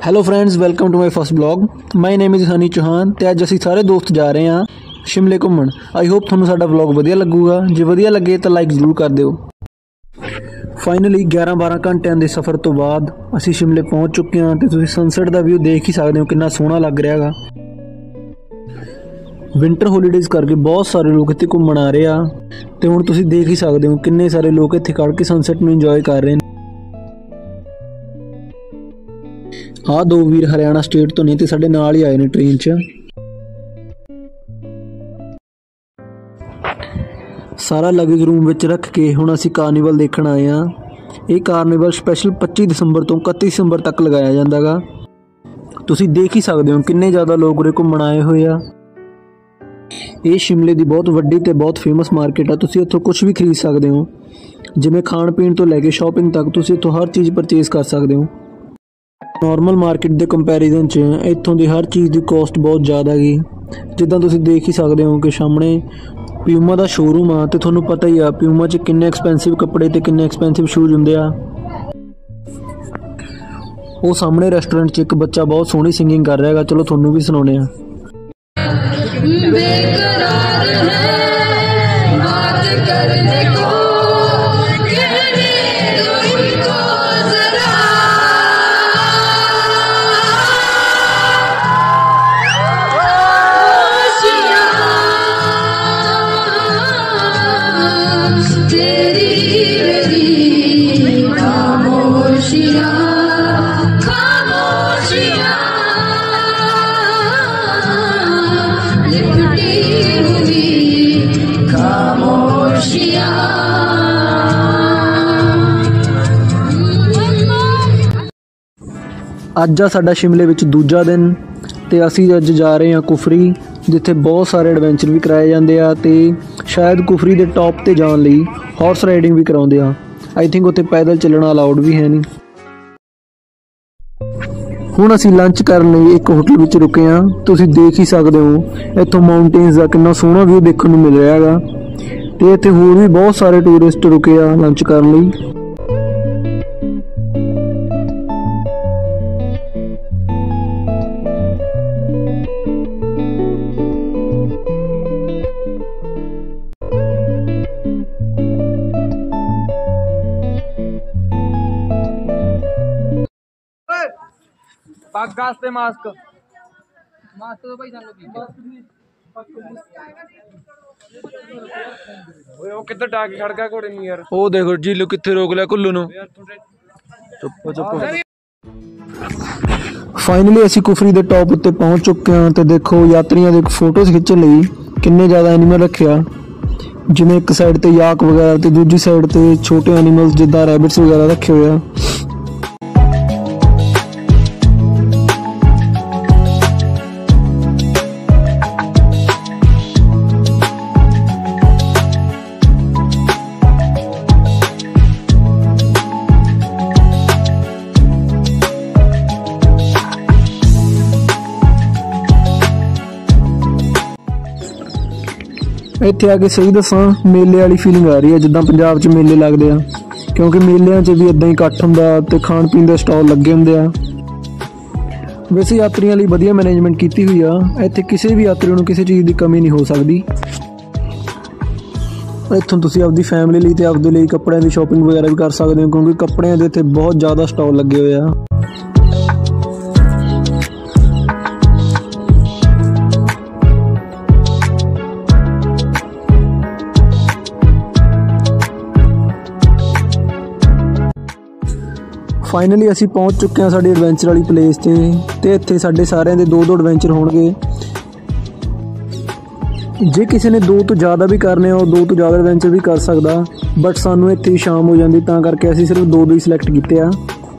Hello friends, welcome to my first blog. My name is Honey Chauhan ਤੇ ਅੱਜ ਅਸੀਂ ਸਾਰੇ ਦੋਸਤ ਜਾ ਰਹੇ ਹਾਂ शिमले घूमन। आई होप ਤੁਹਾਨੂੰ ਸਾਡਾ ਵਲੌਗ ਵਧੀਆ ਲੱਗੂਗਾ। ਜੇ ਵਧੀਆ ਲੱਗੇ ਤਾਂ ਲਾਈਕ ਜ਼ਰੂਰ ਕਰ ਦਿਓ। ਫਾਈਨਲੀ 11-12 ਘੰਟਿਆਂ ਦੇ ਸਫ਼ਰ ਤੋਂ ਬਾਅਦ ਅਸੀਂ शिमले ਪਹੁੰਚ ਚੁੱਕੇ ਹਾਂ ਤੇ ਤੁਸੀਂ ਸਨਸੈਟ ਦਾ ਵਿਊ ਦੇਖ ਹੀ ਸਕਦੇ ਹੋ ਕਿੰਨਾ ਸੋਹਣਾ ਲੱਗ ਰਿਹਾ ਹੈਗਾ। विंटर हॉलीडेज़ करके बहुत सारे लोग इत्थे घूमन आ रहे हैं तो हुण तुसीं देख ही सकते हो किन्ने सारे लोग इत्थे खड़ के सनसैट नूं इंजॉय कर रहे हैं। आ दो वीर हरियाणा स्टेट तो नहीं तो साडे नाल ही आए ने ट्रेन च। सारा लगेज रूम विच रख के हुण असीं कार्निवल देखण आए हैं। ये कार्निवल स्पैशल 25 दिसंबर तो 31 दिसंबर तक लगाया जांदा गा। तुसीं देख ही सकते हो किन्ने ज़्यादा लोग उरे घूमन आए हुए आ। ये शिमले की बहुत वड्डी ते बहुत फेमस मार्केट है। तुसीं इत्थों कुछ भी खरीद सकते हो, जिवें खाण पीण तो लैके शॉपिंग तक तुसीं इत्थों हर चीज़ परचेज कर सकते हो। नॉर्मल मार्केट के कंपैरिजन च इत्थों की हर चीज़ की कॉस्ट बहुत ज़्यादा गी। जिद्दां तुसीं देख ही सकते हो कि सामने प्यूमा का शोरूम आ ते तुहानूं पता ही आ प्यूमा च किन्ने एक्सपेंसिव कपड़े ते किन्ने एक्सपेंसिव शूज़ हुंदे आ। वो सामने रेस्टोरेंट च एक बच्चा बहुत सोहनी सिंगिंग कर रहा है। चलो तुहानूं भी सुणाउने आ। बेकरार है बात करने को, कहने दो इनको जरा। तेरी मेरी खामोशियाँ खामोशियाँ ਅੱਜ ਆ ਸਾਡਾ शिमले ਵਿੱਚ ਦੂਜਾ ਦਿਨ ਤੇ ਅਸੀਂ ਅੱਜ ਜਾ ਰਹੇ ਹਾਂ ਕੁਫਰੀ, ਜਿੱਥੇ ਬਹੁਤ ਸਾਰੇ ਐਡਵੈਂਚਰ ਵੀ ਕਰਾਏ ਜਾਂਦੇ ਆ ਤੇ ਸ਼ਾਇਦ ਕੁਫਰੀ ਦੇ ਟੌਪ ਤੇ ਜਾਣ ਲਈ ਹਾਰਸ ਰਾਈਡਿੰਗ ਵੀ ਕਰਾਉਂਦੇ ਆ। ਆਈ ਥਿੰਕ ਉੱਥੇ ਪੈਦਲ ਚੱਲਣਾ ਅਲਾਉਡ ਵੀ ਹੈ ਨਹੀਂ। ਹੁਣ ਅਸੀਂ ਲੰਚ ਕਰਨ ਲਈ ਇੱਕ ਹੋਟਲ ਵਿੱਚ ਰੁਕੇ ਹਾਂ। ਤੁਸੀਂ ਦੇਖ ਹੀ ਸਕਦੇ ਹੋ ਇੱਥੋਂ ਮਾਊਂਟੇਨਸ ਦਾ ਕਿੰਨਾ ਸੋਹਣਾ ਵਿਊ ਦੇਖਣ ਨੂੰ ਮਿਲ ਰਿਹਾ ਹੈਗਾ ਤੇ ਇੱਥੇ ਹੋਰ ਵੀ ਬਹੁਤ ਸਾਰੇ ਟੂਰਿਸਟ ਰੁਕੇ ਆ ਲੰਚ ਕਰਨ ਲਈ। पग मास्क मास्क तो भाई किधर डाक खड़ गया घोड़े नहीं यार। ओ देखो जीलू किथे रोक लिया कुल्लू नु। चुप चुप। फाइनली असी कुफरी दे टॉप उत्ते पहुंच चुके हैं ते देखो यात्रियों दे फोटोज खिंचण लई किन्ने ज़्यादा एनीमल रखे आ। जिवें एक साइड ते याक वगैरह ते दूजी साइड ते छोटे एनीमल्स जिद्दां रैबिट्स वगैरह रखे हुए आ। ਇੱਥੇ ਆ ਕੇ ਸਹੀ ਦੱਸਾਂ ਮੇਲੇ ਵਾਲੀ ਫੀਲਿੰਗ ਆ ਰਹੀ ਹੈ ਜਿੱਦਾਂ ਪੰਜਾਬ 'ਚ ਮੇਲੇ ਲੱਗਦੇ ਆ, ਕਿਉਂਕਿ ਮੇਲਿਆਂ 'ਚ ਵੀ ਇੱਦਾਂ ਹੀ ਇਕੱਠ ਹੁੰਦਾ ਤੇ ਖਾਣ ਪੀਣ ਦੇ ਸਟਾਲ ਲੱਗੇ ਹੁੰਦੇ ਆ। ਵੈਸੇ ਯਾਤਰੀਆਂ ਲਈ ਵਧੀਆ ਮੈਨੇਜਮੈਂਟ ਕੀਤੀ ਹੋਈ ਆ। ਇੱਥੇ ਕਿਸੇ ਵੀ ਯਾਤਰੀ ਨੂੰ ਕਿਸੇ ਚੀਜ਼ ਦੀ ਕਮੀ ਨਹੀਂ ਹੋ ਸਕਦੀ। ਇੱਥੋਂ ਤੁਸੀਂ ਆਪਦੀ ਫੈਮਿਲੀ ਲਈ ਤੇ ਆਪਦੇ ਲਈ ਕੱਪੜਿਆਂ ਦੀ ਸ਼ਾਪਿੰਗ ਵਗੈਰਾ ਵੀ ਕਰ ਸਕਦੇ ਹੋ, ਕਿਉਂਕਿ ਕੱਪੜਿਆਂ ਦੇ ਇੱਥੇ ਬਹੁਤ ਜ਼ਿਆਦਾ ਸਟਾਲ ਲੱਗੇ ਹੋਏ ਆ। फाइनली असी पहुँच चुके हैं साड़ी एडवेंचर वाली प्लेस ते इत्थे साडे सारिਆਂ ਦੇ 2-2 एडवेंचर होणगे। जे किसी ने 2 तो ज़्यादा भी करने हो 2 तो ज़्यादा एडवेंचर भी कर सकदा, बट सानू इत्थे शाम हो जाती तां करके असी सिर्फ 2 ही सिलेक्ट कीते आ।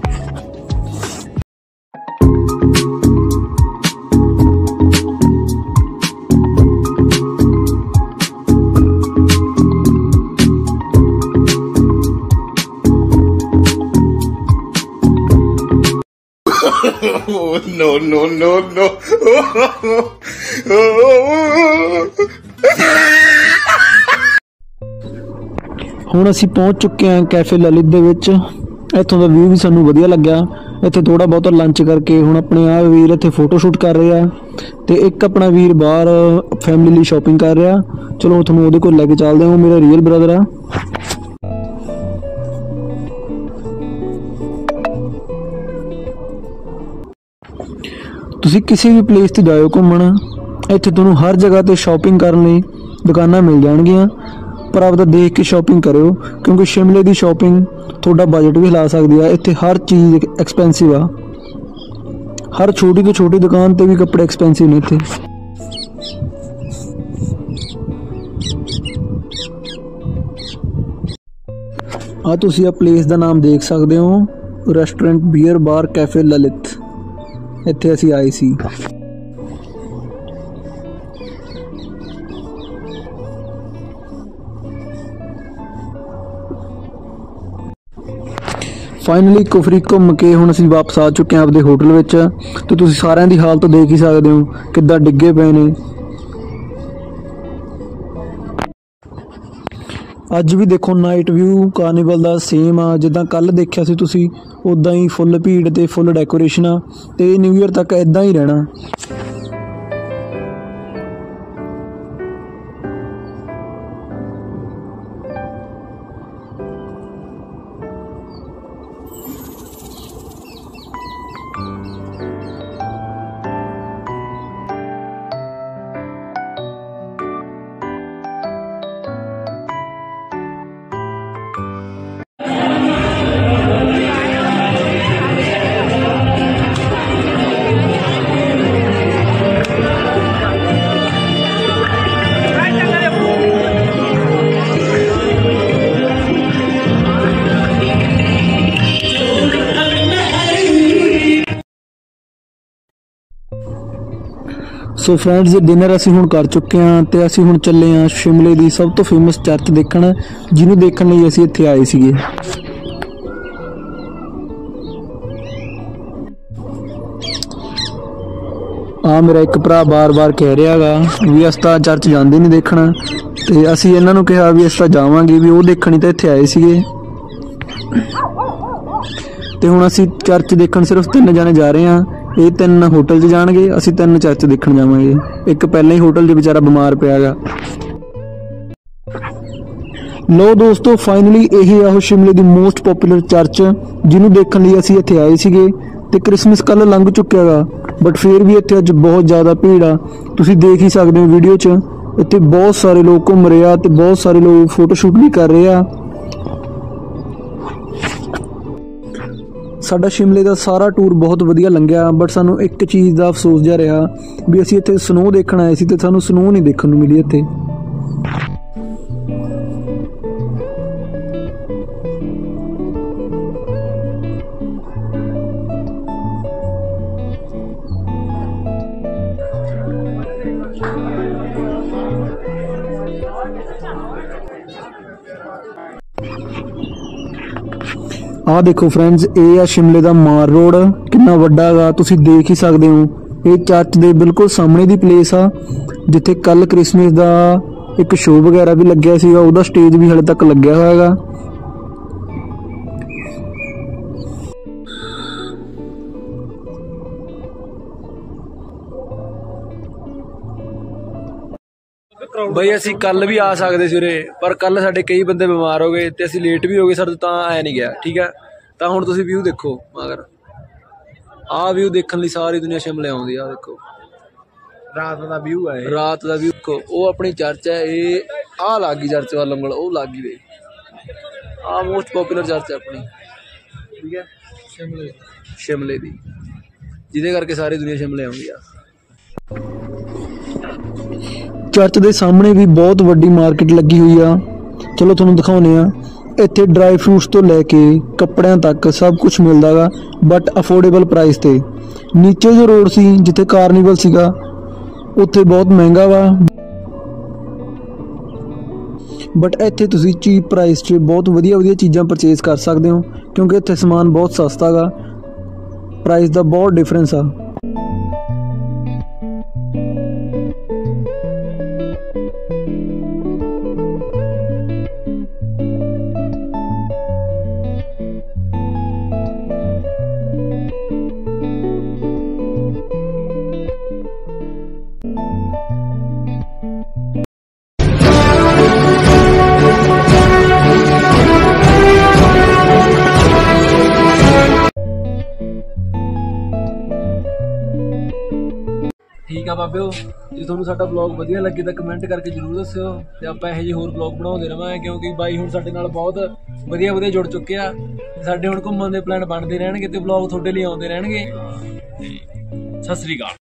Oh, no, no, no, no. ਹੁਣ ਅਸੀਂ ਪਹੁੰਚ ਚੁੱਕੇ ਹਾਂ ਕੈਫੇ ਲਲਿਤ ਦੇ ਵਿੱਚ। ਇੱਥੋਂ ਦਾ ਵਿਊ ਵੀ ਸਾਨੂੰ ਵਧੀਆ ਲੱਗਿਆ। ਇੱਥੇ ਥੋੜਾ ਬਹੁਤ ਲੰਚ ਕਰਕੇ ਹੁਣ ਆਪਣੇ ਆ ਵੀਰ ਇੱਥੇ ਫੋਟੋ ਸ਼ੂਟ ਕਰ ਰਹੇ ਆ ਤੇ ਇੱਕ ਆਪਣਾ ਵੀਰ ਬਾਹਰ ਫੈਮਿਲੀ ਲਈ ਸ਼ਾਪਿੰਗ ਕਰ ਰਿਹਾ। ਚਲੋ ਤੁਹਾਨੂੰ ਉਹਦੇ ਕੋਲ ਲੈ ਕੇ ਚੱਲਦੇ ਹਾਂ, ਉਹ ਮੇਰਾ ਰੀਅਲ ਬ੍ਰਦਰ ਆ। ਤੁਸੀਂ ਕਿਸੇ ਵੀ ਪਲੇਸ ਤੇ ਜਾਓ ਘੁੰਮਣ, ਇੱਥੇ ਤੁਹਾਨੂੰ ਹਰ ਜਗ੍ਹਾ ਤੇ ਸ਼ਾਪਿੰਗ ਕਰਨ ਲਈ ਦੁਕਾਨਾਂ ਮਿਲ ਜਾਣਗੀਆਂ, ਪਰ ਆਪਦਾ ਦੇਖ ਕੇ ਸ਼ਾਪਿੰਗ ਕਰਿਓ ਕਿਉਂਕਿ ਸ਼ਿਮਲੇ ਦੀ ਸ਼ਾਪਿੰਗ ਤੁਹਾਡਾ ਬਜਟ ਵੀ ਹਿਲਾ ਸਕਦੀ ਆ। ਇੱਥੇ ਹਰ ਚੀਜ਼ ਐਕਸਪੈਂਸਿਵ ਆ, ਹਰ ਛੋਟੀ ਤੋਂ ਛੋਟੀ ਦੁਕਾਨ ਤੇ ਵੀ ਕੱਪੜੇ ਐਕਸਪੈਂਸਿਵ ਨੇ ਇੱਥੇ। ਆ ਤੁਸੀਂ ਆ ਪਲੇਸ ਦਾ ਨਾਮ ਦੇਖ ਸਕਦੇ ਹੋ, restaurant beer bar cafe Lalit, ਇੱਥੇ ਅਸੀਂ ਆਏ ਸੀ। ਫਾਈਨਲੀ ਕੁਫਰੀ ਘੁੰਮ ਕੇ ਹੁਣ ਅਸੀਂ ਵਾਪਸ ਆ ਚੁੱਕੇ ਹਾਂ ਆਪਦੇ ਹੋਟਲ ਵਿੱਚ ਤੇ ਤੁਸੀਂ ਸਾਰਿਆਂ ਦੀ ਹਾਲਤ ਦੇਖ ਹੀ ਸਕਦੇ ਹੋ ਕਿੱਦਾਂ ਡਿੱਗੇ ਪਏ ਨੇ। ਅੱਜ ਵੀ ਦੇਖੋ ਨਾਈਟ ਵਿਊ ਕਾਰਨੀਵਲ ਦਾ ਸੇਮ ਆ ਜਿੱਦਾਂ ਕੱਲ ਦੇਖਿਆ ਸੀ ਤੁਸੀਂ, ਉਦਾਂ ਹੀ ਫੁੱਲ ਭੀੜ ਤੇ ਫੁੱਲ ਡੈਕੋਰੇਸ਼ਨ ਆ ਤੇ ਨਿਊ ਈਅਰ ਤੱਕ ਇਦਾਂ ਹੀ ਰਹਿਣਾ। ਸੋ ਫਰੈਂਡਸ ਡਿਨਰ ਅਸੀਂ ਹੁਣ ਕਰ ਚੁੱਕੇ ਹਾਂ ਤੇ ਅਸੀਂ ਹੁਣ ਚੱਲੇ ਹਾਂ ਸ਼ਿਮਲੇ ਦੀ ਸਭ ਤੋਂ ਫੇਮਸ ਚਰਚ ਦੇਖਣ, ਜਿਹਨੂੰ ਦੇਖਣ ਲਈ ਅਸੀਂ ਇੱਥੇ ਆਏ ਸੀਗੇ। ਆ ਮੇਰਾ ਇੱਕ ਭਰਾ ਬਾਰ-ਬਾਰ ਕਹਿ ਰਿਹਾ ਹੈਗਾ ਵੀ ਅਸੀਂ ਤਾਂ ਚਰਚ ਜਾਂਦੇ ਨਹੀਂ ਦੇਖਣ, ਤੇ ਅਸੀਂ ਇਹਨਾਂ ਨੂੰ ਕਿਹਾ ਵੀ ਅਸੀਂ ਤਾਂ ਜਾਵਾਂਗੇ, ਵੀ ਉਹ ਦੇਖਣੀ ਤਾਂ ਇੱਥੇ ਆਏ ਸੀਗੇ। ਤੇ ਹੁਣ ਅਸੀਂ ਚਰਚ ਦੇਖਣ ਸਿਰਫ 3 ਜਣੇ ਜਾ ਰਹੇ ਹਾਂ, ਇਹ 3 ਹੋਟਲ 'ਚ ਜਾਣਗੇ, ਅਸੀਂ 3 ਚਰਚ ਦੇਖਣ ਜਾਵਾਂਗੇ। ਇੱਕ ਪਹਿਲਾਂ ਹੀ ਹੋਟਲ 'ਚ ਵਿਚਾਰਾ ਬਿਮਾਰ ਪਿਆ ਗਾ। ਲੋ ਦੋਸਤੋ ਫਾਈਨਲੀ ਇਹ ਆ ਉਹ ਸ਼ਿਮਲੇ ਦੀ ਮੋਸਟ ਪਪੂਲਰ ਚਰਚ ਜਿਹਨੂੰ ਦੇਖਣ ਲਈ ਅਸੀਂ ਇੱਥੇ ਆਏ ਸੀਗੇ। ਤੇ ਕ੍ਰਿਸਮਸ ਕੱਲ ਲੰਘ ਚੁੱਕਿਆ ਗਾ ਬਟ ਫਿਰ ਵੀ ਇੱਥੇ ਅੱਜ ਬਹੁਤ ਜ਼ਿਆਦਾ ਭੀੜ ਆ, ਤੁਸੀਂ ਦੇਖ ਹੀ ਸਕਦੇ ਹੋ ਵੀਡੀਓ 'ਚ। ਇੱਥੇ ਬਹੁਤ ਸਾਰੇ ਲੋਕ ਘੁੰਮ ਰਹੇ ਆ ਤੇ ਬਹੁਤ ਸਾਰੇ ਲੋਕ ਫੋਟੋ ਸ਼ੂਟ ਵੀ ਕਰ ਰਹੇ ਆ। ਸਾਡਾ ਸ਼ਿਮਲੇ ਦਾ ਸਾਰਾ ਟੂਰ ਬਹੁਤ ਵਧੀਆ ਲੰਘਿਆ ਬਟ ਸਾਨੂੰ ਇੱਕ ਚੀਜ਼ ਦਾ ਅਫਸੋਸ ਜਿਹਾ ਰਿਹਾ ਵੀ ਅਸੀਂ ਇੱਥੇ ਸਨੋ ਦੇਖਣ ਆਏ ਸੀ ਤੇ ਸਾਨੂੰ ਸਨੋ ਨਹੀਂ ਦੇਖਣ ਨੂੰ ਮਿਲੀ ਇੱਥੇ। ਆ ਦੇਖੋ ਫਰੈਂਡਸ, ਇਹ ਆ ਸ਼ਿਮਲੇ ਦਾ ਮਾਰ ਰੋਡ, ਕਿੰਨਾ ਵੱਡਾ ਹੈਗਾ ਤੁਸੀਂ ਦੇਖ ਹੀ ਸਕਦੇ ਹੋ। ਇਹ ਚਰਚ ਦੇ ਬਿਲਕੁਲ ਸਾਹਮਣੇ ਦੀ ਪਲੇਸ ਆ ਜਿੱਥੇ ਕੱਲ ਕ੍ਰਿਸਮਸ ਦਾ ਇੱਕ ਸ਼ੋਅ ਵਗੈਰਾ ਵੀ ਲੱਗਿਆ ਸੀਗਾ, ਉਹਦਾ ਸਟੇਜ ਵੀ ਹਲੇ ਤੱਕ ਲੱਗਿਆ ਹੋਇਆ ਹੈਗਾ। ਬਈ ਅਸੀਂ ਕੱਲ ਵੀ ਆ ਸਕਦੇ ਸੀ ਉਰੇ, ਪਰ ਕੱਲ ਸਾਡੇ ਕਈ ਬੰਦੇ ਬਿਮਾਰ ਹੋ ਗਏ ਤੇ ਅਸੀਂ ਲੇਟ ਵੀ ਹੋ ਗਏ, ਸਾਡੇ ਤਾਂ ਆਇਆ ਨਹੀਂ ਗਿਆ। ਠੀਕ ਹੈ, ਤਾਂ ਹੁਣ ਤੁਸੀਂ ਵਿਊ ਦੇਖੋ, ਮਗਰ ਆਹ ਵਿਊ ਦੇਖਣ ਲਈ ਸਾਰੀ ਦੁਨੀਆ ਸ਼ਿਮਲੇ ਆਉਂਦੀ ਆ। ਦੇਖੋ ਰਾਤ ਦਾ ਵਿਊ ਹੈ, ਰਾਤ ਦਾ ਵਿਊ। ਉਹ ਆਪਣੀ ਚਰਚ ਹੈ, ਇਹ ਆਹ ਲੱਗ ਗਈ ਚਰਚ ਵੱਲ ਉਂਗਲ, ਉਹ ਲੱਗ ਗਈ ਵੇ। ਆਹ ਮੋਸਟ ਪੋਪੂਲਰ ਚਰਚ ਹੈ ਆਪਣੀ, ਠੀਕ ਹੈ, ਸ਼ਿਮਲੇ ਦੀ, ਜਿਹਦੇ ਕਰਕੇ ਸਾਰੀ ਦੁਨੀਆ ਸ਼ਿਮਲੇ ਆਉਂਦੀ ਆ। ਚਰਚ ਦੇ ਸਾਹਮਣੇ ਵੀ ਬਹੁਤ ਵੱਡੀ ਮਾਰਕੀਟ ਲੱਗੀ ਹੋਈ ਆ, ਚਲੋ ਤੁਹਾਨੂੰ ਦਿਖਾਉਂਦੇ ਆ। ਇੱਥੇ ਡਰਾਈ ਫਰੂਟਸ ਤੋਂ ਲੈ ਕੇ ਕੱਪੜਿਆਂ ਤੱਕ ਸਭ ਕੁਝ ਮਿਲਦਾ ਗਾ ਬਟ ਅਫੋਰਡੇਬਲ ਪ੍ਰਾਈਸ ਤੇ। ਨੀਚੇ ਜੋ ਰੋਡ ਸੀ ਜਿੱਥੇ ਕਾਰਨੀਵਲ ਸੀਗਾ ਉੱਥੇ ਬਹੁਤ ਮਹਿੰਗਾ ਵਾ, ਬਟ ਇੱਥੇ ਤੁਸੀਂ ਚੀਪ ਪ੍ਰਾਈਸ 'ਚ ਬਹੁਤ ਵਧੀਆ ਚੀਜ਼ਾਂ ਪਰਚੇਜ਼ ਕਰ ਸਕਦੇ ਹੋ ਕਿਉਂਕਿ ਇੱਥੇ ਸਮਾਨ ਬਹੁਤ ਸਸਤਾ ਗਾ, ਪ੍ਰਾਈਸ ਦਾ ਬਹੁਤ ਡਿਫਰੈਂਸ ਆ। ਚੰਗਾ ਬਾਬਿਓ। ਜੇ ਤੁਹਾਨੂੰ ਸਾਡਾ ਵਲੌਗ ਵਧੀਆ ਲੱਗੇ ਤਾਂ ਕਮੈਂਟ ਕਰਕੇ ਜ਼ਰੂਰ ਦੱਸਿਓ ਤੇ ਆਪਾਂ ਇਹੋ ਜਿਹੇ ਹੋਰ ਵਲੌਗ ਬਣਾਉਂਦੇ ਰਵਾਂਗੇ, ਕਿਉਂਕਿ ਬਾਈ ਹੁਣ ਸਾਡੇ ਨਾਲ ਬਹੁਤ ਵਧੀਆ ਜੁੜ ਚੁੱਕੇ ਆ। ਸਾਡੇ ਹੁਣ ਘੁੰਮਣ ਦੇ ਪਲਾਨ ਬਣਦੇ ਰਹਿਣਗੇ ਤੇ ਵਲੌਗ ਤੁਹਾਡੇ ਲਈ ਆਉਂਦੇ ਰਹਿਣਗੇ। ਸਤਿ ਸ੍ਰੀ ਅਕਾਲ।